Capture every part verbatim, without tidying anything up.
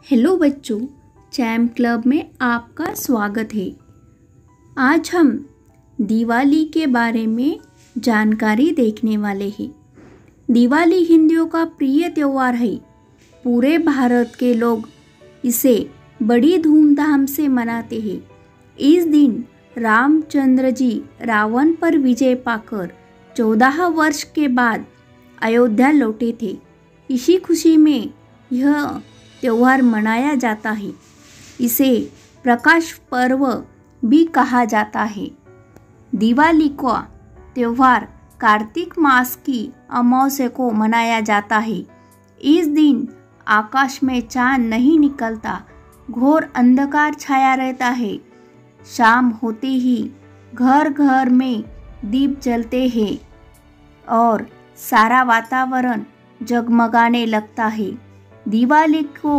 Hello बच्चों, charm club में आपका स्वागत है। आज हम दिवाली के बारे में जानकारी देखने वाले हैं। दिवाली हिंदुओं का प्रिय त्यौहार है। पूरे भारत के लोग इसे बड़ी धूमधाम से मनाते हैं। इस दिन रामचंद्र जी रावण पर विजय पाकर चौदह वर्ष के बाद अयोध्या लौटे थे। इसी खुशी में यह त्योहार मनाया जाता है। इसे प्रकाश पर्व भी कहा जाता है। दिवाली का त्योहार कार्तिक मास की अमावस्या को मनाया जाता है। इस दिन आकाश में चांद नहीं निकलता, घोर अंधकार छाया रहता है। शाम होते ही घर घर में दीप जलते हैं और सारा वातावरण जगमगाने लगता है। दिवाली को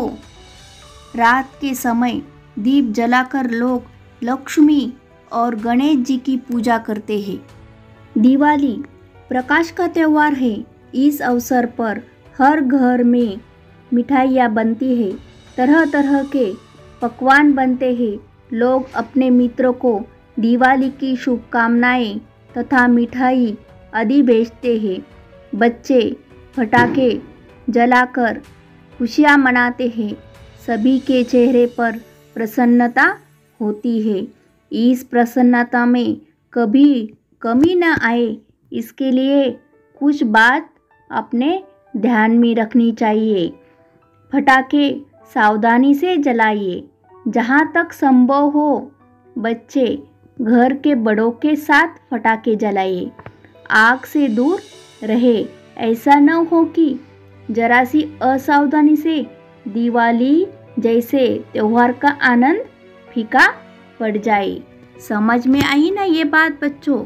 रात के समय दीप जलाकर लोग लक्ष्मी और गणेश जी की पूजा करते हैं। दिवाली प्रकाश का त्यौहार है। इस अवसर पर हर घर में मिठाइयाँ बनती है, तरह तरह के पकवान बनते हैं। लोग अपने मित्रों को दिवाली की शुभकामनाएं तथा मिठाई आदि भेजते हैं। बच्चे पटाखे जलाकर खुशियाँ मनाते हैं। सभी के चेहरे पर प्रसन्नता होती है। इस प्रसन्नता में कभी कमी न आए, इसके लिए कुछ बात अपने ध्यान में रखनी चाहिए। पटाखे सावधानी से जलाइए। जहाँ तक संभव हो बच्चे घर के बड़ों के साथ पटाखे जलाइए। आग से दूर रहे। ऐसा न हो कि जरा सी असावधानी से दिवाली जैसे त्योहार का आनंद फीका पड़ जाए। समझ में आई ना ये बात बच्चों?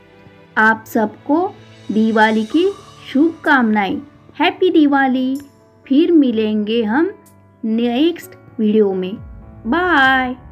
आप सबको दिवाली की शुभकामनाएं। हैप्पी दिवाली। फिर मिलेंगे हम नेक्स्ट वीडियो में। बाय।